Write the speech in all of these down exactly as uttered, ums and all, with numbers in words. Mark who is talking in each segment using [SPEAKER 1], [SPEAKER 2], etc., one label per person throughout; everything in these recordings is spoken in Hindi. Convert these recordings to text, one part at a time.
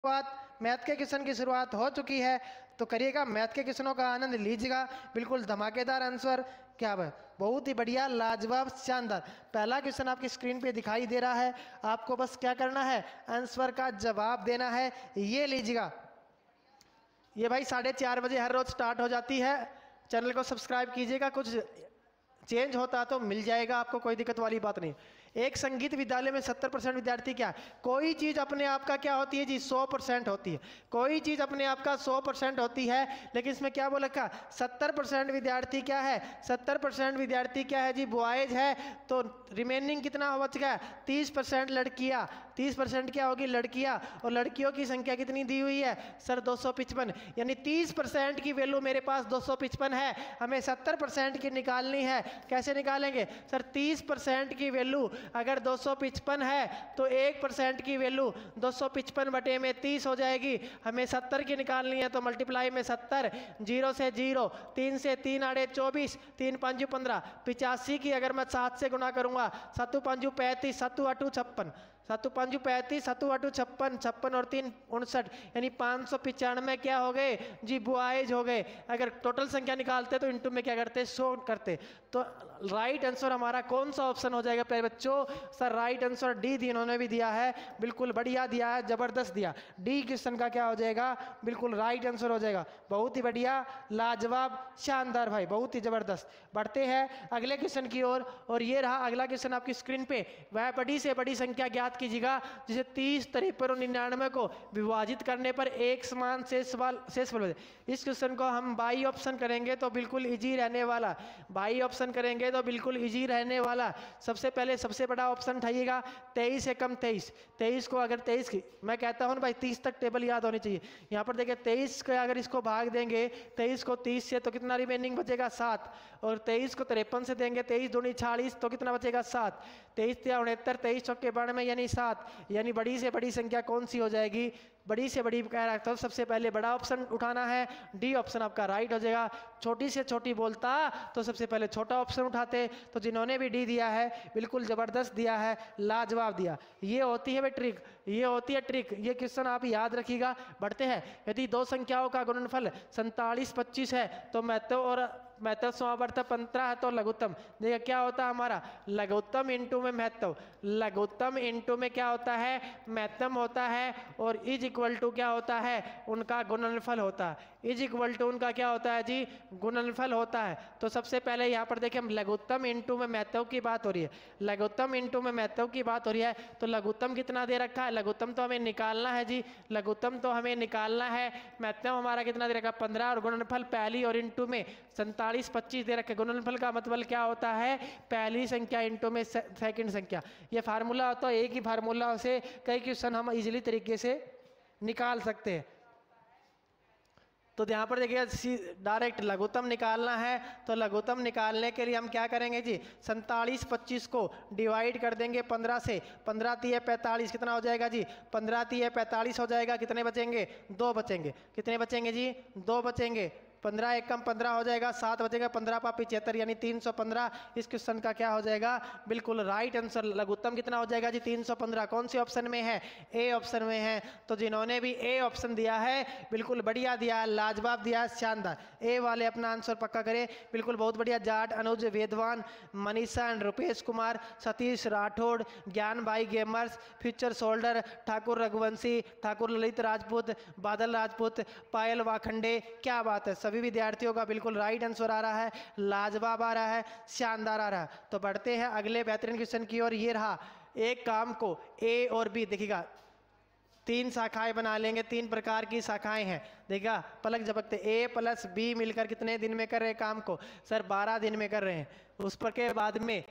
[SPEAKER 1] शुरुआत मैथ के क्वेश्चन की शुरुआत हो चुकी है, तो करिएगा, मैथ के क्वेश्चनों का आनंद लीजिएगा। बिल्कुल धमाकेदार आंसर, क्या है, बहुत ही बढ़िया, लाजवाब, शानदार। पहला क्वेश्चन आपकी स्क्रीन पे दिखाई दे रहा है, आपको बस क्या करना है, आंसर का जवाब देना है। ये लीजिएगा, ये भाई साढ़े चार बजे हर रोज स्टार्ट हो जाती है। चैनल को सब्सक्राइब कीजिएगा, कुछ चेंज होता तो मिल जाएगा आपको, कोई दिक्कत वाली बात नहीं। एक संगीत विद्यालय में सत्तर परसेंट विद्यार्थी क्या, कोई चीज़ अपने आप का क्या होती है जी, सौ परसेंट होती है। कोई चीज़ अपने आप का सौ परसेंट होती है, लेकिन इसमें क्या बोला का, सत्तर परसेंट विद्यार्थी क्या है, सत्तर परसेंट विद्यार्थी क्या है जी, बॉयज है। तो रिमेनिंग कितना बच गया, तीस परसेंट लड़कियाँ। तीस परसेंट क्या होगी, लड़कियाँ। और लड़कियों की संख्या कितनी दी हुई है सर, दो सौ पचपन। यानी तीस परसेंट की वैल्यू मेरे पास दो सौ पचपन है, हमें सत्तर परसेंट की निकालनी है। कैसे निकालेंगे सर, तीस परसेंट की वैल्यू अगर दो सौ पचपन है तो एक परसेंट की वैल्यू दो सौ पचपन बटे में तीस हो जाएगी। हमें सत्तर की निकालनी है, तो मल्टीप्लाई में सत्तर, जीरो से जीरो, तीन से तीन आड़े चौबीस, तीन पंजू पंद्रह, पिचासी की अगर मैं सात से गुना करूंगा, सत्तू पंजू पैंतीस, सत्तू अटू छप्पन, सत्तू पंजू पैंतीस, सत्तू अटू छप्पन, छप्पन और तीन उनसठ, यानी पाँच सौ पिचानवे क्या हो गए जी, बॉयज हो गए। अगर टोटल संख्या निकालते तो इंटू में क्या करते, सौ करते। तो राइट आंसर हमारा कौन सा ऑप्शन हो जाएगा प्यारे बच्चों, सर राइट आंसर डी दी, इन्होंने भी दिया है, बिल्कुल बढ़िया दिया है, जबरदस्त दिया। डी क्वेश्चन का क्या हो जाएगा, बिल्कुल राइट आंसर हो जाएगा। बहुत ही बढ़िया, लाजवाब, शानदार भाई, बहुत ही जबरदस्त। बढ़ते हैं अगले क्वेश्चन की ओर, और, और ये रहा अगला क्वेश्चन आपकी स्क्रीन पे। वह बड़ी से बड़ी संख्या ज्ञात कीजिएगा जिसे तीस, तिरपन और निन्यानवे को विभाजित करने पर एक समान शेष वाल शेष बल। इस क्वेश्चन को हम बाई ऑप्शन करेंगे तो बिल्कुल इजी रहने वाला, बाई ऑप्शन करेंगे तो बिल्कुल इजी रहने वाला। सबसे पहले सबसे बड़ा ऑप्शन उठाइएगा, तेईस से कम तेईस। तेईस को अगर तेईस की, मैं कहता हूँ भाई तीस तक टेबल याद होनी चाहिए। यहाँ पर देखिए तेईस को अगर इसको भाग देंगे, तेईस को तीस से तो कितना रिमेनिंग बचेगा, सात। और तेईस को तिरपन से देंगे, तेईस दूनी छियालीस, तो कितना बचेगा, सात। तेईस तिया उनहत्तर, तेईस चौके बानवे, यानी सात। यानी बड़ी से बड़ी संख्या कौन सी हो जाएगी, बड़ी से बड़ी कह रहा तो सबसे पहले बड़ा ऑप्शन उठाना है, डी ऑप्शन आपका राइट हो जाएगा। छोटी से छोटी बोलता तो सबसे पहले छोटा ऑप्शन उठाते, तो जिन्होंने भी डी दिया है बिल्कुल जबरदस्त दिया है, लाजवाब दिया। ये होती है भाई ट्रिक, ये होती है ट्रिक, ये क्वेश्चन आप याद रखिएगा। बढ़ते हैं, यदि दो संख्याओं का गुणनफल सैंतालीस पच्चीस है तो महत्व और महत्व समावर्तक पंद्रह है तो लघुत्तम। देखिए क्या होता है हमारा, लघुत्तम इंटू में महत्व, लघुत्तम इंटू में क्या होता है, महत्तम होता है, और इज इक्वल टू क्या होता है, उनका गुणनफल होता है। इज इक्वल टू उनका क्या होता है जी, गुणनफल होता है। तो सबसे पहले यहाँ पर देखिए हम लघुत्तम इंटू में महत्व की बात हो रही है, लघुत्तम इंटू में महत्व की बात हो रही है। तो लघुत्तम कितना दे रखा है, लघुत्तम तो हमें निकालना है जी, लघुत्तम तो हमें निकालना है। महत्तम हमारा कितना दे रखा, पंद्रह, और गुणनफल पहली और इंटू में सैंतालीस पच्चीस दे रखे। गुणनफल का मतलब क्या होता है, पहली संख्या इंटू में सेकंड संख्या। ये फार्मूला होता है, एक ही फार्मूला से कई क्वेश्चन हम इजीली तरीके से निकाल सकते हैं। तो यहाँ पर देखिए डायरेक्ट लघुत्तम निकालना है, तो लघुत्तम निकालने के लिए हम क्या करेंगे जी, सैंतालीस पच्चीस को डिवाइड कर देंगे पंद्रह से, पंद्रह तीय पैंतालीस, कितना हो जाएगा जी, पंद्रह तीय पैंतालीस हो जाएगा। कितने बचेंगे, दो बचेंगे। कितने बचेंगे जी, दो बचेंगे। पंद्रह एक कम पंद्रह हो जाएगा, सात बचेगा, पंद्रह पा पिछहत्तर, यानी तीन सौ पंद्रह। इस क्वेश्चन का क्या हो जाएगा, बिल्कुल राइट आंसर। लघुत्तम कितना हो जाएगा जी, तीन सौ पंद्रह। कौन से ऑप्शन में है, ए ऑप्शन में है। तो जिन्होंने भी ए ऑप्शन दिया है बिल्कुल बढ़िया दिया, लाजवाब दिया, शानदार। ए वाले अपना आंसर पक्का करें, बिल्कुल बहुत बढ़िया। जाट अनुज वेदवान, मनीषा एंड रुपेश कुमार, सतीश राठौड़, ज्ञान भाई gamers, future soldier, Thakur Raghuvanshi, Thakur Lalit Rajput, Badal Rajput, पायल वाखंडे। क्या बात है, सभी विद्यार्थियों का बिल्कुल राइट आंसर आ रहा है, लाजवाब आ रहा है, शानदार आ रहा है। तो बढ़ते हैं अगले बेहतरीन क्वेश्चन की ओर। ये रहा, एक काम को ए और बी, देखिएगा तीन शाखाएं बना लेंगे, तीन प्रकार की शाखाएं हैं। देखिएगा पलक झपकते, ए प्लस बी मिलकर कितने दिन में कर रहे हैं काम को, सर बारह दिन में कर रहे हैं। उस पर के बाद में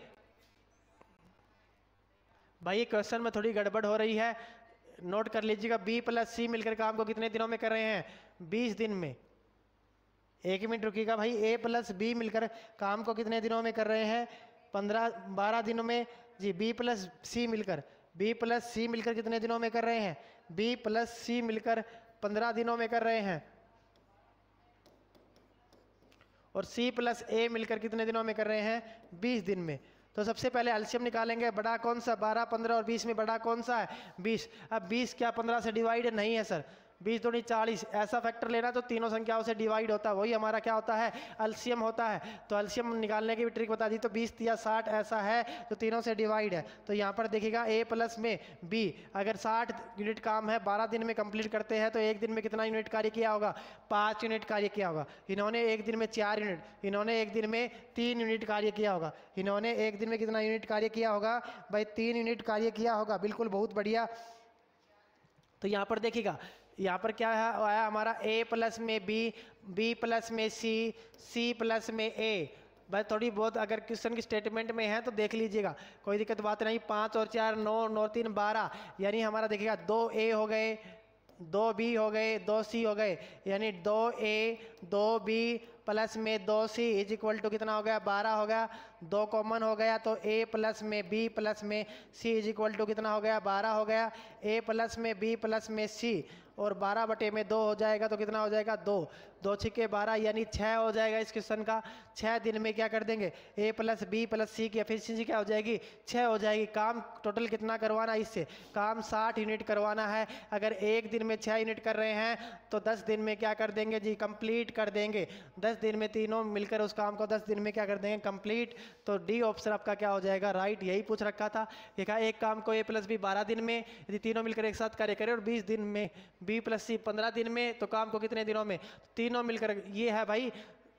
[SPEAKER 1] भाई क्वेश्चन में थोड़ी गड़बड़ हो रही है, नोट कर लीजिएगा। बी प्लस सी मिलकर काम को कितने दिनों में कर रहे हैं, बीस दिन में। एक मिनट रुकिएगा भाई, ए प्लस बी मिलकर काम को कितने दिनों में कर रहे हैं, पंद्रह बारह दिनों में जी। बी प्लस सी मिलकर, बी प्लस सी मिलकर कितने दिनों में कर रहे हैं, बी प्लस सी मिलकर पंद्रह दिनों में कर रहे हैं। और सी प्लस ए मिलकर कितने दिनों में कर रहे हैं, बीस दिन में। तो सबसे पहले एलसीएम निकालेंगे, बड़ा कौन सा, बारह, पंद्रह और बीस में बड़ा कौन सा है, बीस। अब बीस क्या पंद्रह से डिवाइड नहीं है सर, बीस दूनी चालीस, ऐसा फैक्टर लेना तो तीनों संख्याओं से डिवाइड होता है, वही हमारा क्या होता है, एलसीएम होता है। तो एलसीएम निकालने की भी ट्रिक बता दी, तो बीस या साठ ऐसा है जो तीनों से डिवाइड है। तो यहाँ पर देखिएगा ए प्लस में बी, अगर साठ यूनिट काम है, बारह दिन में कंप्लीट करते हैं, तो एक दिन में कितना यूनिट कार्य किया होगा, पाँच यूनिट कार्य किया होगा। इन्होंने एक दिन में चार यूनिट, इन्होंने एक दिन में तीन यूनिट कार्य किया होगा। इन्होंने एक दिन में कितना यूनिट कार्य किया होगा भाई, तीन यूनिट कार्य किया होगा। बिल्कुल बहुत बढ़िया। तो यहाँ पर देखिएगा, यहाँ पर क्या है आया हमारा, ए प्लस में बी, बी प्लस में सी, सी प्लस में ए। बस थोड़ी बहुत अगर क्वेश्चन की स्टेटमेंट में है तो देख लीजिएगा, कोई दिक्कत बात नहीं। पाँच और चार नौ, नौ तीन बारह, यानी हमारा देखिएगा दो ए हो गए, दो बी हो गए, दो सी हो गए, यानी दो ए दो बी प्लस में दो सी इज इक्वल टू कितना हो गया, बारह हो गया। दो कॉमन हो गया तो ए प्लस में बी प्लस में सी इज इक्वल टू कितना हो गया, बारह हो गया। ए प्लस में बी प्लस में सी और बारह बटे में दो हो जाएगा तो कितना हो जाएगा, दो, दो छिके बारह, यानी छः हो जाएगा इस क्वेश्चन का। छः दिन में क्या कर देंगे, A plus B plus C की एफिशिएंसी क्या हो जाएगी, छः हो जाएगी। काम टोटल कितना करवाना है, इससे काम साठ यूनिट करवाना है। अगर एक दिन में छः यूनिट कर रहे हैं तो दस दिन में क्या कर देंगे जी, कंप्लीट कर देंगे। दस दिन में तीनों मिलकर उस काम को दस दिन में क्या कर देंगे, कंप्लीट। तो डी ऑप्शन आपका क्या हो जाएगा, राइट। यही पूछ रखा था, ये कहा एक काम को ए प्लस बी बारह दिन में यदि तीनों मिलकर एक साथ कार्य करें और बीस दिन में बी प्लस सी पंद्रह दिन में, तो काम को कितने दिनों में, तीनों मिलकर। ये है भाई,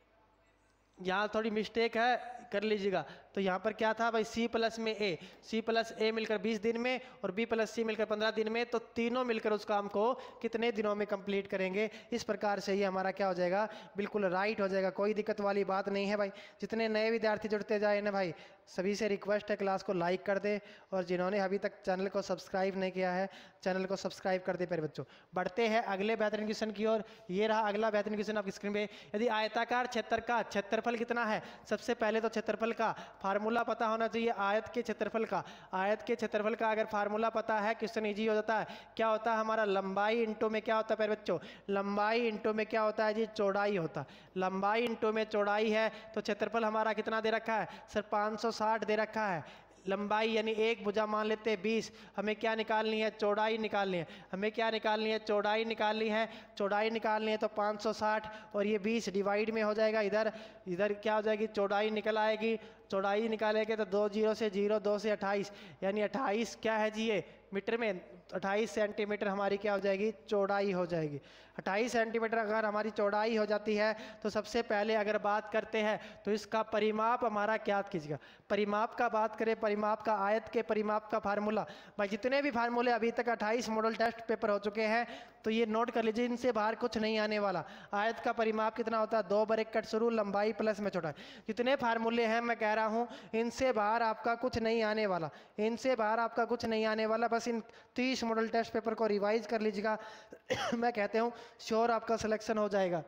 [SPEAKER 1] यहाँ थोड़ी मिस्टेक है, कर लीजिएगा। तो यहाँ पर क्या था भाई, सी प्लस में ए, सी प्लस ए मिलकर बीस दिन में और बी प्लस सी मिलकर पंद्रह दिन में, तो तीनों मिलकर उस काम को कितने दिनों में कंप्लीट करेंगे। इस प्रकार से ये हमारा क्या हो जाएगा, बिल्कुल राइट हो जाएगा। कोई दिक्कत वाली बात नहीं है भाई। जितने नए विद्यार्थी जुड़ते जाए ना भाई, सभी से रिक्वेस्ट है क्लास को लाइक कर दे, और जिन्होंने अभी तक चैनल को सब्सक्राइब नहीं किया है चैनल को सब्सक्राइब कर दे प्यारे बच्चों। बढ़ते हैं अगले बेहतरीन क्वेश्चन की ओर। ये रहा अगला बेहतरीन क्वेश्चन आपकी स्क्रीन पे। यदि आयताकार क्षेत्र का क्षेत्रफल कितना है, सबसे पहले तो क्षेत्रफल का फार्मूला पता होना चाहिए। आयत के क्षेत्रफल का, आयत के क्षेत्रफल का अगर फार्मूला पता है, क्वेश्चन इजी हो जाता है। क्या होता है हमारा, लंबाई इंटू में क्या होता है प्यारे बच्चों, लंबाई इंटू में क्या होता है जी, चौड़ाई होता है। लंबाई इंटू में चौड़ाई है, तो क्षेत्रफल हमारा कितना दे रखा है सर, पाँच सौ साठ दे रखा है। लंबाई यानी एक भुजा मान लेते हैं बीस, हमें क्या निकालनी है, चौड़ाई निकालनी है। हमें क्या निकालनी है, चौड़ाई निकालनी है। चौड़ाई निकालनी है तो पाँच सौ साठ और ये बीस डिवाइड में हो जाएगा, इधर इधर क्या हो जाएगी, चौड़ाई निकल आएगी। चौड़ाई निकालेंगे तो दो जीरो से जीरो, दो से अट्ठाईस, यानी अट्ठाईस क्या है जी, ये मीटर में अट्ठाईस सेंटीमीटर हमारी क्या हो जाएगी, चौड़ाई हो जाएगी। अट्ठाईस सेंटीमीटर अगर हमारी चौड़ाई हो जाती है तो सबसे पहले अगर बात करते हैं तो इसका परिमाप हमारा क्या कीजिएगा, परिमाप का बात करें, परिमाप का, आयत के परिमाप का फार्मूला। भाई जितने भी फार्मूले अभी तक अट्ठाईस मॉडल टेस्ट पेपर हो चुके हैं तो ये नोट कर लीजिए, इनसे बाहर कुछ नहीं आने वाला। आयत का परिमाप कितना होता है, दो ब्रैकेट शुरू, लंबाई प्लस में चौड़ाई। जितने फार्मूले हैं मैं कह रहा हूँ इनसे बाहर आपका कुछ नहीं आने वाला, इनसे बाहर आपका कुछ नहीं आने वाला। बस इन तीस मॉडल टेस्ट पेपर को रिवाइज कर लीजिएगा मैं कहते हूँ श्योर आपका सिलेक्शन हो जाएगा।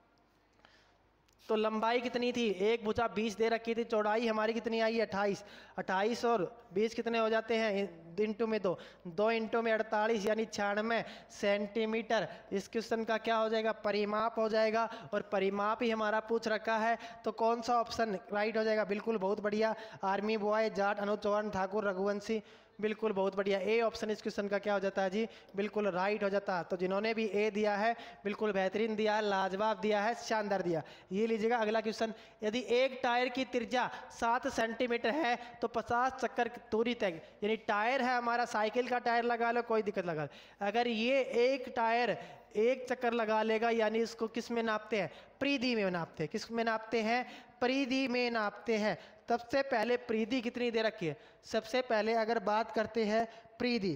[SPEAKER 1] तो लंबाई कितनी थी, एक भुजा बीस दे रखी थी, चौड़ाई हमारी कितनी आई, अट्ठाईस। अट्ठाईस और बीस कितने हो जाते हैं, इंटू में दो, दो इंटू में अड़तालीस, यानी छियानवे सेंटीमीटर। इस क्वेश्चन का क्या हो जाएगा, परिमाप हो जाएगा। और परिमाप ही हमारा पूछ रखा है तो कौन सा ऑप्शन राइट हो जाएगा, बिल्कुल बहुत बढ़िया। आर्मी बॉय, जाट, अनुज चौहान, ठाकुर, रघुवंशी, बिल्कुल बहुत बढ़िया। ए ऑप्शन इस क्वेश्चन का क्या हो जाता है जी, बिल्कुल राइट हो जाता है। तो जिन्होंने भी ए दिया है बिल्कुल बेहतरीन दिया है, लाजवाब दिया है, शानदार दिया। ये लीजिएगा अगला क्वेश्चन। यदि एक टायर की त्रिज्या सात सेंटीमीटर है तो पचास चक्कर दूरी तक, यानी टायर है हमारा, साइकिल का टायर लगा लो, कोई दिक्कत लगा लो। अगर ये एक टायर एक चक्कर लगा लेगा, यानी इसको किस में नापते हैं, परिधि में नापते हैं। किस में नापते हैं, परिधि में नापते हैं। सबसे पहले परिधि कितनी दे रखी है, सबसे पहले अगर बात करते हैं परिधि,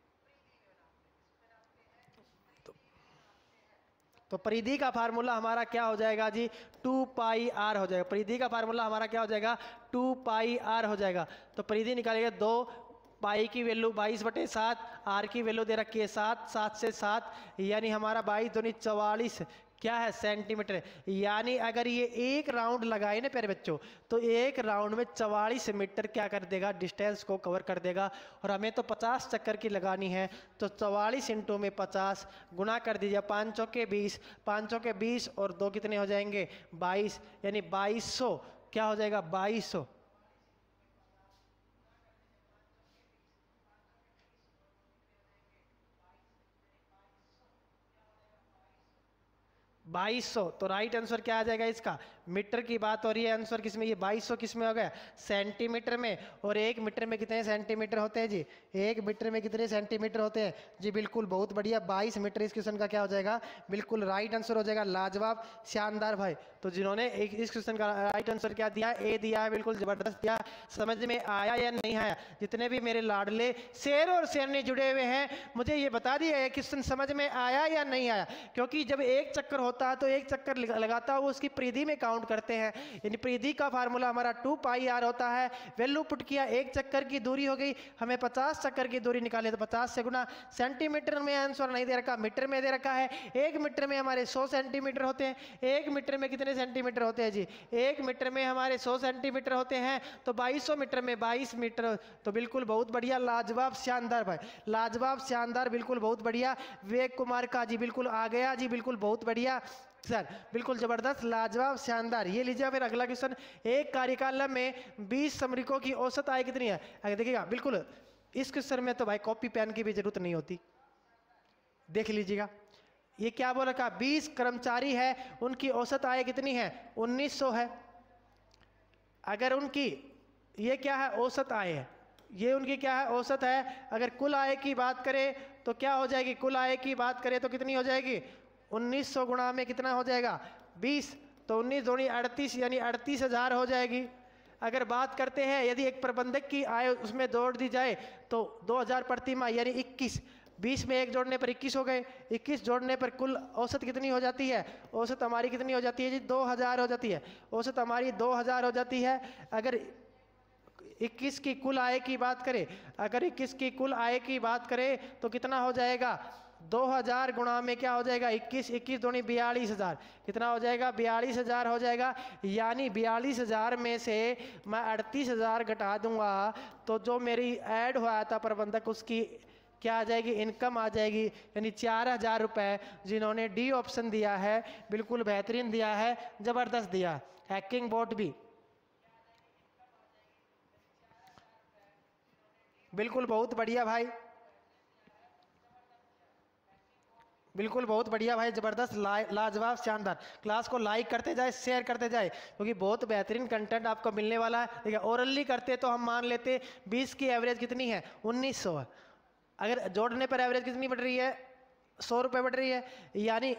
[SPEAKER 1] तो, तो परिधि का फार्मूला हमारा क्या हो जाएगा जी, टू पाई आर हो जाएगा। परिधि का फार्मूला हमारा क्या हो जाएगा, टू पाई आर हो जाएगा। तो परिधि निकालेगा, दो पाई की वैल्यू बाईस बटे सात, आर की वैल्यू दे रखी है सात, सात से सात, यानी हमारा बाईस दूनी चवालीस क्या है, सेंटीमीटर। यानी अगर ये एक राउंड लगाए ना प्यारे बच्चों, तो एक राउंड में चवालीस मीटर क्या कर देगा, डिस्टेंस को कवर कर देगा। और हमें तो पचास चक्कर की लगानी है, तो चवालीस इंटू में पचास गुना कर दीजिए, पाँच सौ के बीस, पाँच सौ के बीस और दो कितने हो जाएंगे, बाईस, यानी बाईस सौ क्या हो जाएगा, बाईस सौ बाईस सौ। तो राइट आंसर क्या आ जाएगा इसका? मीटर की बात हो रही है, आंसर किस में? ये बाईस सौ किस में हो गया? सेंटीमीटर में। और एक मीटर में कितने सेंटीमीटर होते हैं जी? एक मीटर में कितने सेंटीमीटर होते हैं जी? बिल्कुल, बहुत बढ़िया, बाईस मीटर इस क्वेश्चन का क्या हो जाएगा? बिल्कुल राइट आंसर हो जाएगा। लाजवाब, शानदार भाई। तो जिन्होंने एक इस क्वेश्चन का राइट आंसर क्या दिया? ए दिया है, बिल्कुल जबरदस्त दिया। समझ में आया या नहीं आया? जितने भी मेरे लाडले शेर और शेरनी जुड़े हुए हैं, मुझे ये बता दिया क्वेश्चन समझ में आया या नहीं आया। क्योंकि जब एक चक्कर होता है तो एक चक्कर लगाता हुआ उसकी परिधि में काउंट करते हैं। यानी परिधि का फार्मूला हमारा टू पाई आर होता है। वैल्यू पुट किया, एक चक्कर की दूरी हो गई, हमें पचास चक्कर की दूरी निकाले तो पचास से गुना। सेंटीमीटर में आंसर नहीं दे रखा, मीटर में दे रखा है। एक मीटर में हमारे सौ सेंटीमीटर होते हैं। एक मीटर में कितने सेंटीमीटर होते हैं जी? एक मीटर में हमारे सौ सेंटीमीटर होते हैं। तो बाईस सौ मीटर में बाईस मीटर। तो बिल्कुल बहुत बढ़िया, लाजवाब, शानदार भाई, लाजवाब, शानदार, बिल्कुल बहुत बढ़िया। विवेक कुमार का जी बिल्कुल आ गया जी, बिल्कुल बहुत बढ़िया सर, बिल्कुल जबरदस्त, लाजवाब, शानदार। ये लीजिए फिर अगला क्वेश्चन। एक कार्यकाल में बीस श्रमिकों की औसत आय कितनी है? आगे देखिएगा, बिल्कुल इस क्वेश्चन में तो भाई कॉपी पेन की भी जरूरत नहीं होती। देख लीजिएगा, ये क्या बोल रखा? बीस कर्मचारी है, उनकी औसत आय कितनी है? उन्नीस सौ है। अगर उनकी ये क्या है? औसत आय है। ये उनकी क्या है? औसत है। अगर कुल आय की बात करें तो क्या हो जाएगी? कुल आय की बात करें तो कितनी हो जाएगी? उन्नीस सौ गुणा में कितना हो जाएगा? बीस। तो उन्नीस दूनी अड़तीस, यानी अड़तीस हजार हो जाएगी। अगर बात करते हैं यदि एक प्रबंधक की आय उसमें जोड़ दी जाए तो दो हजार प्रति माह यानी इक्कीस। बीस में एक जोड़ने पर इक्कीस हो गए। इक्कीस जोड़ने पर कुल औसत कितनी हो जाती है? औसत हमारी कितनी हो जाती है जी? दो हजार हो जाती है। औसत हमारी दो हजार हो जाती है। अगर इक्कीस की कुल आय की बात करें, अगर इक्कीस की कुल आय की बात करें तो कितना हो जाएगा? दो हजार गुणा में क्या हो जाएगा? इक्कीस, इक्कीस दूनी बयालीस हजार। कितना हो जाएगा? बयालीस हजार हो जाएगा। यानी बयालीस हजार में से मैं अड़तीस हजार घटा दूंगा तो जो मेरी ऐड हुआ था प्रबंधक, उसकी क्या आ जाएगी? इनकम आ जाएगी। यानी चार हजार रुपये जिन्होंने डी ऑप्शन दिया है, बिल्कुल बेहतरीन दिया है, जबरदस्त दिया। हैकिंग बोर्ड भी बिल्कुल बहुत बढ़िया भाई, बिल्कुल बहुत बढ़िया भाई, जबरदस्त, लाजवाब, शानदार। क्लास को लाइक करते जाए, शेयर करते जाए, क्योंकि बहुत बेहतरीन कंटेंट आपको मिलने वाला है। देखिए, ओरली करते तो हम मान लेते बीस की एवरेज कितनी है? उन्नीस सौ है। अगर जोड़ने पर एवरेज कितनी बढ़ रही है? सौ रुपये बढ़ रही है। यानी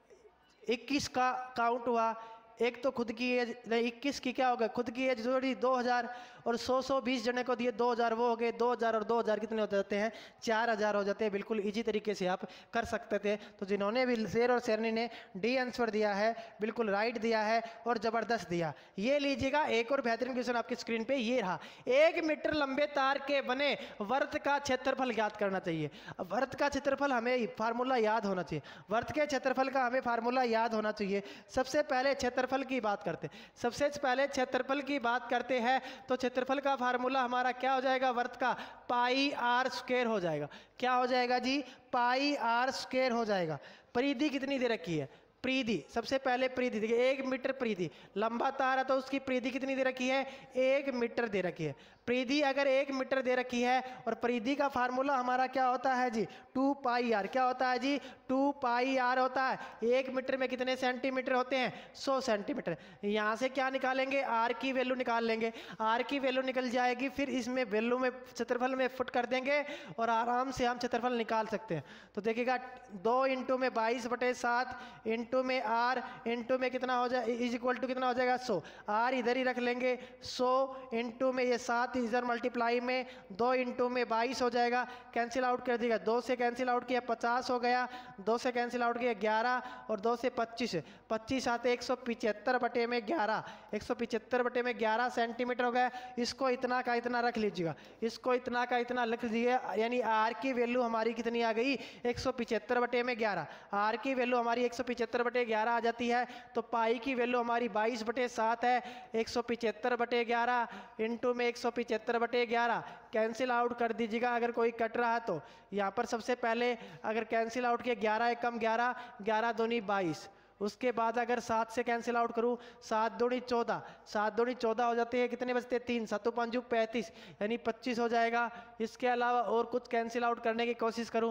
[SPEAKER 1] इक्कीस का काउंट हुआ, एक तो खुद की एज, इक्कीस की क्या होगा? खुद की एज जोड़ी दो हजार, और सौ सौ बीस जने को दिए दो हजार, वो हो गए दो हजार, और दो हजार कितने हो जाते हैं? चार हजार हो जाते हैं। बिल्कुल इजी तरीके से आप कर सकते थे। तो जिन्होंने भी शेर और शेरनी ने डी आंसर दिया है, बिल्कुल राइट दिया है और जबरदस्त दिया। ये लीजिएगा, एक और बेहतरीन क्वेश्चन आपकी स्क्रीन पे ये रहा। एक मीटर लंबे तार के बने वर्त का क्षेत्रफल ज्ञात करना चाहिए। वर्त का क्षेत्रफल हमें फार्मूला याद होना चाहिए। वर्त के क्षेत्रफल का हमें फार्मूला याद होना चाहिए। सबसे पहले क्षेत्रफल की बात करते सबसे पहले क्षेत्रफल की बात करते हैं तो क्षेत्रफल का फार्मूला हमारा क्या हो जाएगा? वर्त का पाई आर स्क्वायर हो जाएगा। क्या हो जाएगा जी? पाई आर स्क्वायर हो जाएगा। परिधि कितनी दे रखी है? परिधि, सबसे पहले परिधि देखिए, एक मीटर परिधि, लंबा तार है तो उसकी परिधि कितनी दे रखी है? एक मीटर दे रखी है। परिधि अगर एक मीटर दे रखी है और परिधि का फार्मूला हमारा क्या होता है जी? To pi are. क्या होता है जी? टू पाई आर होता है। एक मीटर में कितने सेंटीमीटर होते हैं? सौ सेंटीमीटर। यहाँ से क्या निकालेंगे? आर की वैल्यू निकाल लेंगे। आर की वैल्यू निकल जाएगी, फिर इसमें वैल्यू में क्षेत्रफल में फुट कर देंगे और आराम से हम क्षेत्रफल निकाल सकते हैं। तो देखिएगा, दो इंटू में बाईस बटे सात इंटू में आर इंटू में कितना हो जाए? इज इक्वल टू कितना हो जाएगा? सौ। आर इधर ही रख लेंगे। सौ इंटू में ये सात इधर मल्टीप्लाई में दो इंटू में बाईस हो जाएगा। कैंसिल आउट कर देगा, दो से कैंसिल आउट किया पचास हो गया, दो से कैंसिल आउट किया ग्यारह, और दो से पच्चीस, पच्चीस आते एक सौ पिचहत्तर बटे में ग्यारह, एक सौ पिचहत्तर बटे में ग्यारह सेंटीमीटर हो गया। इसको इतना का इतना रख लीजिएगा, इसको इतना का इतना लिख दीजिए। यानी आर की वैल्यू हमारी कितनी आ गई? एक सौ पिचहत्तर बटे में ग्यारह। आर की वैल्यू हमारी एक सौ पिचहत्तर बटे ग्यारह आ जाती है। तो पाई की वैल्यू हमारी बाईस बटे सात है। एक सौ पिचहत्तर बटे ग्यारह इंटू में एक सौ पिचहत्तर बटे ग्यारह, कैंसिल आउट कर दीजिएगा अगर कोई कट रहा है तो। यहाँ पर सबसे पहले अगर कैंसिल आउट किया, ग्यारह एक कम ग्यारह, ग्यारह दूनी बाईस। उसके बाद अगर सात से कैंसिल आउट करूँ, सात दूनी चौदह, सात दूनी चौदह हो जाते हैं। कितने बचते हैं? तीन, सातों पंजू पैंतीस, यानी पच्चीस हो जाएगा। इसके अलावा और कुछ कैंसिल आउट करने की कोशिश करूँ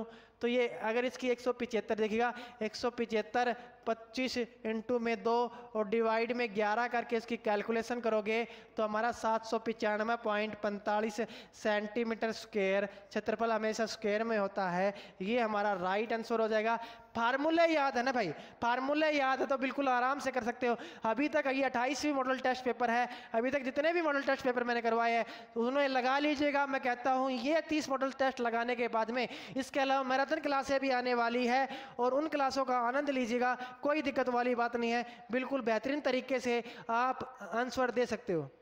[SPEAKER 1] तो ये अगर इसकी एक सौ पिचहत्तर देखिएगा, एक सौ पिचहत्तर पच्चीस इंटू में दो और डिवाइड में ग्यारह करके इसकी कैलकुलेशन करोगे तो हमारा सात सौ पचानवे पॉइंट पैंतालीस सेंटीमीटर स्क्वायर, क्षेत्रफल हमेशा स्क्वायर में होता है, ये हमारा राइट आंसर हो जाएगा। फार्मूले याद है ना भाई, फार्मूले याद है तो बिल्कुल आराम से कर सकते हो। अभी तक ये अट्ठाईसवीं मॉडल टेस्ट पेपर है, अभी तक जितने भी मॉडल टेस्ट पेपर मैंने करवाए हैं उन्हें लगा लीजिएगा। मैं कहता हूँ ये तीस मॉडल टेस्ट लगाने के बाद में इसके अलावा मैराथन क्लासें भी आने वाली है और उन क्लासों का आनंद लीजिएगा, कोई दिक्कत वाली बात नहीं है, बिल्कुल बेहतरीन तरीके से आप आंसर दे सकते हो।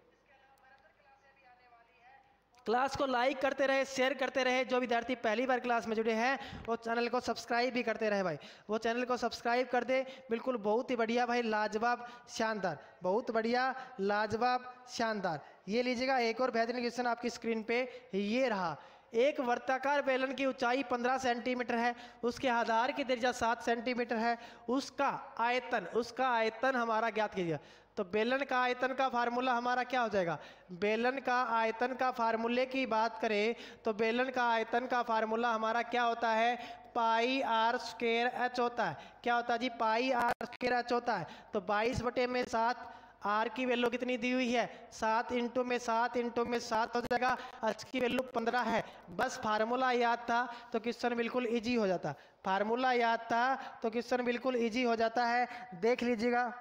[SPEAKER 1] क्लास को लाइक करते रहे, शेयर करते रहे। जो विद्यार्थी पहली बार क्लास में जुड़े हैं वो चैनल को सब्सक्राइब भी करते रहे भाई, वो चैनल को सब्सक्राइब कर दे। बिल्कुल बहुत ही बढ़िया भाई, लाजवाब शानदार, बहुत बढ़िया लाजवाब शानदार। ये लीजिएगा एक और बेहतरीन क्वेश्चन आपकी स्क्रीन पे ये रहा। एक वर्ताकार बेलन की ऊंचाई पंद्रह सेंटीमीटर है, उसके आधार की त्रिज्या सात सेंटीमीटर है, उसका आयतन उसका आयतन हमारा ज्ञात कीजिए। तो बेलन का आयतन का फार्मूला हमारा क्या हो जाएगा? बेलन का आयतन का फार्मूले की बात करें तो बेलन का आयतन का फार्मूला हमारा क्या होता है? पाई आर स्क्वायर एच होता है। क्या होता है जी? पाई आर स्क्वायर एच होता है। तो बाईस बटे में सात, आर की वैल्यू कितनी दी हुई है? सात इंटू में सात इंटू में सात हो जाएगा, एच की वैल्यू पंद्रह है। बस फार्मूला याद था तो क्वेश्चन बिल्कुल इजी हो जाता, फार्मूला याद था तो क्वेश्चन बिल्कुल इजी हो जाता है। देख लीजिएगा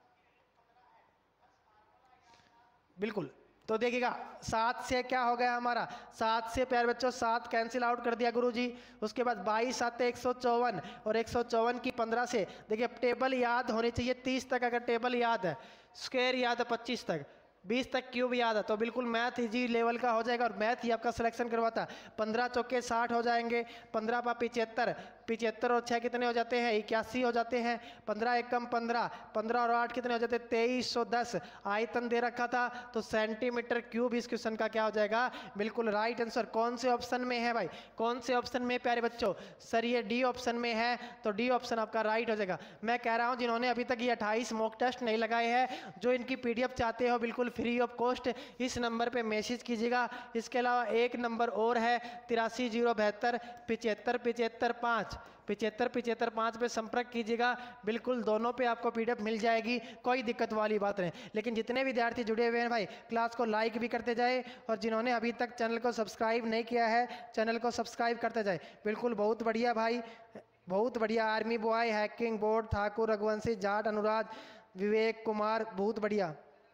[SPEAKER 1] बिल्कुल। तो देखिएगा सात से क्या हो गया हमारा? सात से प्यारे बच्चों सात कैंसिल आउट कर दिया गुरुजी। उसके बाद बाईस आते एक सौ चौवन और एक सौ चौवन की पंद्रह से, देखिए टेबल याद होनी चाहिए तीस तक, अगर टेबल याद है, स्क्वायर याद है पच्चीस तक, बीस तक क्यूब याद है तो बिल्कुल मैथ इजी लेवल का हो जाएगा और मैथ ही आपका सिलेक्शन करवाता है। पंद्रह चौके साठ हो जाएंगे, पंद्रह पा पिचहत्तर, पिचहत्तर और छः कितने हो जाते हैं? इक्यासी हो जाते हैं। पंद्रह एक कम पंद्रह, पंद्रह और आठ कितने हो जाते हैं? तेईस सौ दस। आयतन दे रखा था तो सेंटीमीटर क्यूब इस क्वेश्चन का क्या हो जाएगा? बिल्कुल राइट आंसर। कौन से ऑप्शन में है भाई? कौन से ऑप्शन में प्यारे बच्चों? सर ये डी ऑप्शन में है, तो डी ऑप्शन आपका राइट हो जाएगा। मैं कह रहा हूँ जिन्होंने अभी तक ये अट्ठाईस मॉक टेस्ट नहीं लगाए हैं, जो इनकी पीडीएफ चाहते हो बिल्कुल फ्री ऑफ कॉस्ट, इस नंबर पे मैसेज कीजिएगा। इसके अलावा एक नंबर और है तिरासी जीरो बहत्तर पिचहत्तर पिचहत्तर पाँच, पिचहत्तर पिचहत्तर पाँच पे संपर्क कीजिएगा। बिल्कुल दोनों पे आपको पीडीएफ मिल जाएगी, कोई दिक्कत वाली बात नहीं। लेकिन जितने विद्यार्थी जुड़े हुए हैं भाई क्लास को लाइक भी करते जाए और जिन्होंने अभी तक चैनल को सब्सक्राइब नहीं किया है चैनल को सब्सक्राइब करते जाए। बिल्कुल बहुत बढ़िया भाई, बहुत बढ़िया। Army boy, hacking board, Thakur, Raghuvanshi, Jat, Anurag, Vivek Kumar, बहुत बढ़िया।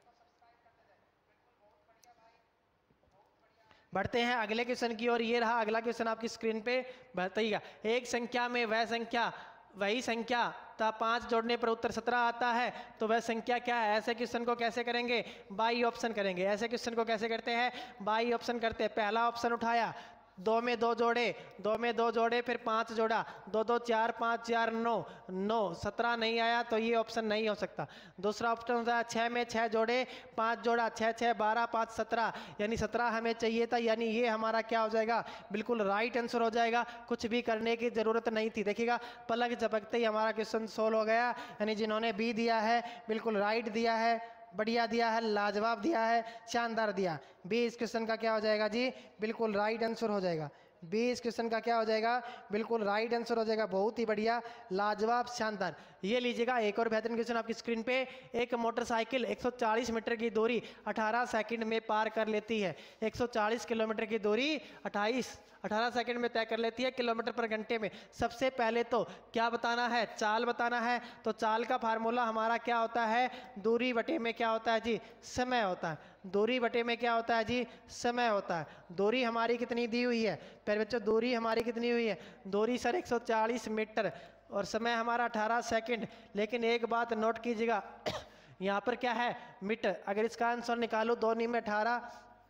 [SPEAKER 1] बढ़ते हैं अगले क्वेश्चन की ओर। ये रहा अगला क्वेश्चन आपकी स्क्रीन पे बताइएगा। एक संख्या में वह संख्या वही संख्या था पाँच जोड़ने पर उत्तर सत्रह आता है, तो वह संख्या क्या है? ऐसे क्वेश्चन को कैसे करेंगे? बाई ऑप्शन करेंगे। ऐसे क्वेश्चन को कैसे करते हैं? बाई ऑप्शन करते हैं। पहला ऑप्शन उठाया, दो में दो जोड़े, दो में दो जोड़े, फिर पाँच जोड़ा, दो दो चार, पाँच चार नौ, नौ सत्रह नहीं आया तो ये ऑप्शन नहीं हो सकता। दूसरा ऑप्शन होता है छः में छः जोड़े, पाँच जोड़ा, छः छः बारह, पाँच सत्रह, यानी सत्रह हमें चाहिए था, यानी ये हमारा क्या हो जाएगा? बिल्कुल राइट आंसर हो जाएगा। कुछ भी करने की ज़रूरत नहीं थी। देखिएगा पलक झपकते ही हमारा क्वेश्चन सोल्व हो गया। यानी जिन्होंने बी दिया है बिल्कुल राइट दिया है, बढ़िया दिया है, लाजवाब दिया है, शानदार दिया। बी इस क्वेश्चन का क्या हो जाएगा जी? बिल्कुल राइट आंसर हो जाएगा। बी इस क्वेश्चन का क्या हो जाएगा? बिल्कुल राइट आंसर हो जाएगा। बहुत ही बढ़िया, लाजवाब, शानदार। ये लीजिएगा एक और बेहतरीन क्वेश्चन आपकी स्क्रीन पे। एक मोटरसाइकिल एक सौ चालीस मीटर की दूरी अठारह सेकंड में पार कर लेती है। एक सौ चालीस किलोमीटर की दूरी अट्ठाईस अठारह सेकंड में तय कर लेती है किलोमीटर पर घंटे में। सबसे पहले तो क्या बताना है? चाल बताना है। तो चाल का फार्मूला हमारा क्या होता है? दूरी बटे में क्या होता है जी? समय होता है। दूरी बटे में क्या होता है जी? समय होता है। दूरी हमारी कितनी दी हुई है पहले बच्चों? दूरी हमारी कितनी हुई है? दूरी सर एक सौ चालीस मीटर और समय हमारा अठारह सेकंड। लेकिन एक बात नोट कीजिएगा यहाँ पर क्या है? मीटर। अगर इसका आंसर निकालो, दो नी में अठारह,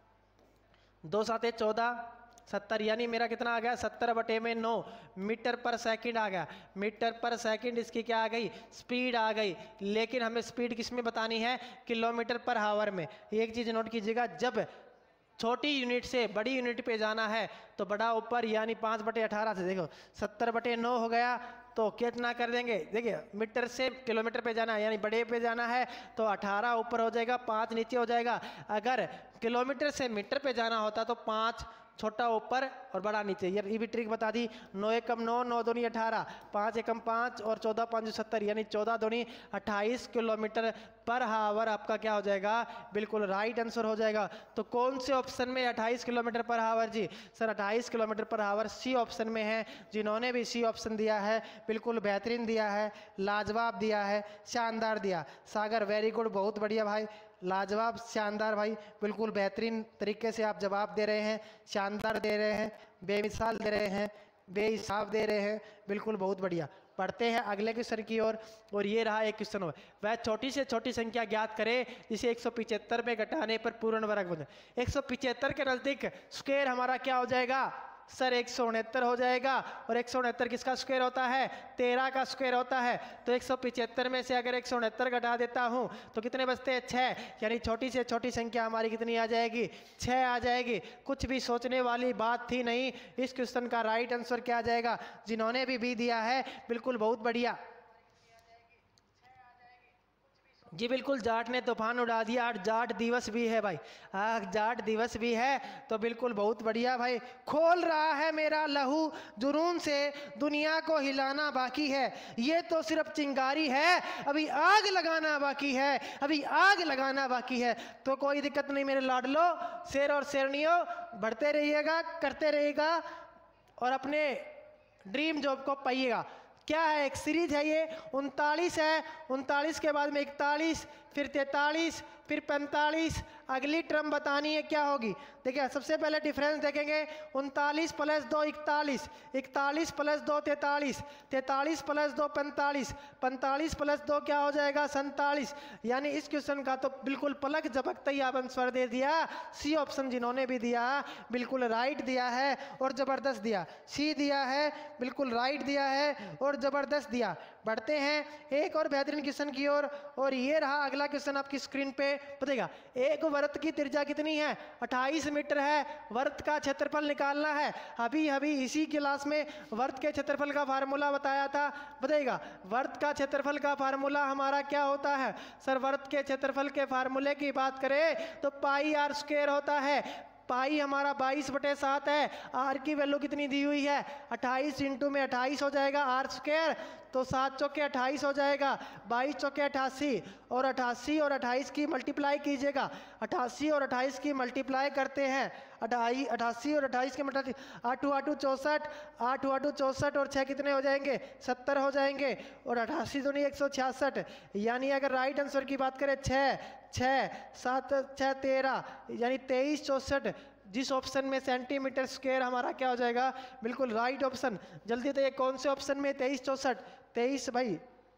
[SPEAKER 1] दो साते चौदह, सत्तर, यानी मेरा कितना आ गया? सत्तर बटे में नौ मीटर पर सेकंड आ गया। मीटर पर सेकंड इसकी क्या आ गई? स्पीड आ गई। लेकिन हमें स्पीड किस में बतानी है? किलोमीटर पर हावर में। एक चीज़ नोट कीजिएगा, जब छोटी यूनिट से बड़ी यूनिट पे जाना है तो बड़ा ऊपर, यानी पाँच बटे अठारह से देखो सत्तर बटे नौ हो गया तो कितना कर देंगे? देखिए मीटर से किलोमीटर पे जाना है यानी बड़े पे जाना है तो अठारह ऊपर हो जाएगा, पाँच नीचे हो जाएगा। अगर किलोमीटर से मीटर पे जाना होता तो पाँच छोटा ऊपर और बड़ा नीचे, ये भी ट्रिक बता दी। नौ एकम नौ, नौ दूनी अठारह, पाँच एकम पाँच और चौदह पाँच सत्तर, यानी चौदह दूनी अट्ठाईस किलोमीटर पर हावर आपका क्या हो जाएगा, बिल्कुल राइट आंसर हो जाएगा। तो कौन से ऑप्शन में अट्ठाईस किलोमीटर पर हावर जी? सर अट्ठाईस किलोमीटर पर हावर सी ऑप्शन में है। जिन्होंने भी सी ऑप्शन दिया है बिल्कुल बेहतरीन दिया है, लाजवाब दिया है, शानदार दिया। सागर वेरी गुड, बहुत बढ़िया भाई, लाजवाब शानदार भाई, बिल्कुल बेहतरीन तरीके से आप जवाब दे रहे हैं, शानदार दे रहे हैं, बेमिसाल दे रहे हैं, बेहिसाब दे रहे हैं, बिल्कुल बहुत बढ़िया। पढ़ते हैं अगले क्वेश्चन की ओर और, और ये रहा एक क्वेश्चन हो, वह छोटी से छोटी संख्या ज्ञात करे जिसे एक सौ पिचहत्तर में घटाने पर पूर्ण वर्ग बन जाए। एक सौ पिचहत्तर के नजदीक स्क्वायर हमारा क्या हो जाएगा सर? एक सौ उनहत्तर हो जाएगा। और एक सौ उनहत्तर किसका स्क्वायर होता है? तेरह का स्क्वायर होता है। तो एक सौ पिचहत्तर में से अगर एक सौ उनहत्तर घटा देता हूं तो कितने बचते हैं? छः, यानी छोटी से छोटी संख्या हमारी कितनी आ जाएगी? छः आ जाएगी। कुछ भी सोचने वाली बात थी नहीं। इस क्वेश्चन का राइट आंसर क्या आ जाएगा? जिन्होंने भी बी दिया है बिल्कुल बहुत बढ़िया जी, बिल्कुल जाट ने तूफान उड़ा दिया। आज जाट दिवस भी है भाई, आज जाट दिवस भी है, तो बिल्कुल बहुत बढ़िया भाई। खोल रहा है मेरा लहू जुनून से, दुनिया को हिलाना बाकी है, ये तो सिर्फ चिंगारी है, अभी आग लगाना बाकी है, अभी आग लगाना बाकी है। तो कोई दिक्कत नहीं मेरे लाडलो, शेर और शेरनियों, बढ़ते रहिएगा, करते रहिएगा और अपने ड्रीम जॉब को पाइएगा। क्या है? एक सीरीज है ये, उनतालीस है, उनतालीस के बाद में इकतालीस, फिर तैतालीस, फिर पैंतालीस। अगली टर्म बतानी है क्या होगी। देखिए सबसे पहले डिफरेंस देखेंगे, उनतालीस प्लस दो इकतालीस, इकतालीस प्लस दो तैतालीस, तैतालीस प्लस दो पैंतालीस, पैंतालीस प्लस दो क्या हो जाएगा? सैंतालीस। यानी इस क्वेश्चन का तो बिल्कुल पलक झपकते ही आप आंसर दे दिया। सी ऑप्शन जिन्होंने भी दिया बिल्कुल राइट दिया है और जबरदस्त दिया। सी दिया है, बिल्कुल राइट दिया है और जबरदस्त दिया। बढ़ते हैं एक और बेहतरीन क्वेश्चन की ओर और, और ये रहा अगला क्वेश्चन आपकी स्क्रीन पे बताएगा। एक वृत्त की त्रिज्या कितनी है? अट्ठाईस मीटर है। वृत्त का क्षेत्रफल निकालना है। अभी अभी इसी क्लास में वृत्त के क्षेत्रफल का फार्मूला बताया था, बताइएगा। वृत्त का क्षेत्रफल का फार्मूला हमारा क्या होता है? सर वृत्त के क्षेत्रफल के फार्मूले की बात करें तो पाई आर स्क्वायर होता है। पाई हमारा बाईस बटे सात है। आर की वैल्यू कितनी दी हुई है? अट्ठाईस इंटू में अट्ठाईस हो जाएगा आर स्क्वायर, तो सात चौके अट्ठाईस हो जाएगा, बाईस चौके अट्ठासी, और अट्ठासी और अट्ठाईस की मल्टीप्लाई कीजिएगा। अट्ठासी और अट्ठाईस की मल्टीप्लाई करते हैं, अट्ठाई अट्ठासी और अट्ठाईस के मल्टीप्लाई, आठ आठू चौंसठ, आठ आठू चौंसठ और छः कितने हो जाएंगे? सत्तर हो जाएंगे, और अट्ठासी दूनी एक सौ छियासठ। यानी अगर राइट आंसर की बात करें छः छः सात छः तेरह, यानी तेईस चौंसठ। जिस ऑप्शन में सेंटीमीटर स्क्वायर हमारा क्या हो जाएगा? बिल्कुल राइट ऑप्शन। जल्दी तो ये कौन से ऑप्शन में? तेईस चौंसठ, तेईस भाई,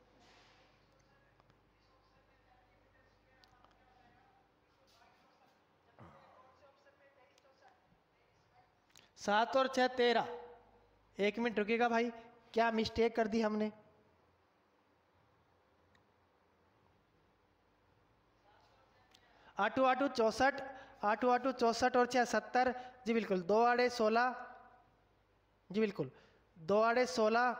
[SPEAKER 1] सात और छः तेरह। एक मिनट रुकिएगा भाई, क्या मिस्टेक कर दी हमने? आठू आठू चौंसठ, आठू आठू चौंसठ और छः सत्तर। जी बिल्कुल, दो आड़े सोलह, जी बिल्कुल, दो आड़े सोलह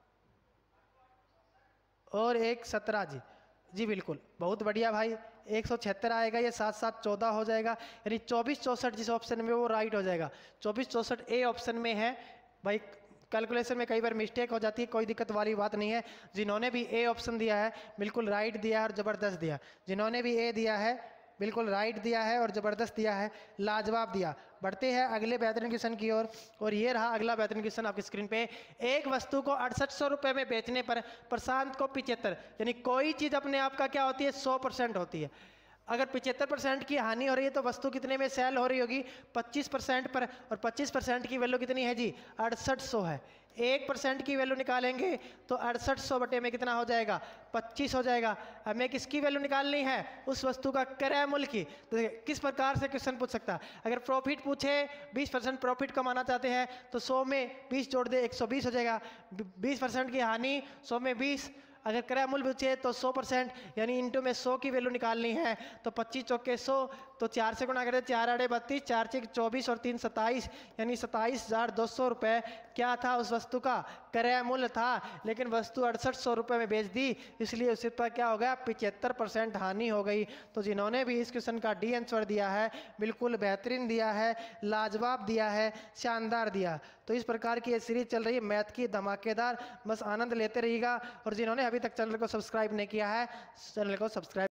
[SPEAKER 1] और एक सत्रह। जी जी बिल्कुल, बहुत बढ़िया भाई। एक सौ छिहत्तर आएगा, ये सात सात चौदह हो जाएगा, यानी चौबीस चौंसठ जिस ऑप्शन में वो राइट हो जाएगा। चौबीस चौंसठ ए ऑप्शन में है भाई। कैलकुलेशन में कई बार मिस्टेक हो जाती है, कोई दिक्कत वाली बात नहीं है। जिन्होंने भी ए ऑप्शन दिया है बिल्कुल राइट दिया है और ज़बरदस्त दिया। जिन्होंने भी ए दिया है बिल्कुल राइट दिया है और ज़बरदस्त दिया है, लाजवाब दिया। बढ़ते हैं अगले बेहतरीन क्वेश्चन की ओर और, और ये रहा अगला बेहतरीन क्वेश्चन आपकी स्क्रीन पे। एक वस्तु को अड़सठ सौ रुपये में बेचने पर प्रशांत को पिचहत्तर, यानी कोई चीज़ अपने आप का क्या होती है? सौ परसेंट होती है। अगर पिचहत्तर परसेंट की हानि हो रही है तो वस्तु कितने में सेल हो रही होगी? पच्चीस परसेंट पर, और पच्चीस परसेंट की वैल्यू कितनी है जी? अड़सठ सौ है। एक परसेंट की वैल्यू निकालेंगे तो अड़सठ सौ बटे में कितना हो जाएगा? पच्चीस हो जाएगा। हमें किसकी वैल्यू निकालनी है? उस वस्तु का क्रय मूल्य की। तो किस प्रकार से क्वेश्चन पूछ सकता है? अगर प्रॉफिट पूछे, बीस परसेंट प्रॉफिट कमाना चाहते हैं तो सौ में बीस जोड़ दे, एक सौ बीस हो जाएगा। बीस परसेंट की हानि, सौ में बीस। अगर क्रय मूल्य पूछे तो सौ परसेंट, यानी इंटू में सौ की वैल्यू निकालनी है तो पच्चीस चौके सौ, तो चार से गुणा करें, चार आड़े बत्तीस, चार छः चौबीस और तीन सत्ताईस, यानी सत्ताईस हजार दो सौ रुपये क्या था? उस वस्तु का क्रय मूल्य था, लेकिन वस्तु अड़सठ सौ रुपये में बेच दी, इसलिए उस पर क्या हो गया, पिचहत्तर परसेंट हानि हो गई। तो जिन्होंने भी इस क्वेश्चन का डी आंसर दिया है बिल्कुल बेहतरीन दिया है, लाजवाब दिया है, शानदार दिया। तो इस प्रकार की ये सीरीज चल रही है मैथ की धमाकेदार, बस आनंद लेते रहिएगा। और जिन्होंने अभी तक चैनल को सब्सक्राइब नहीं किया है, चैनल को सब्सक्राइब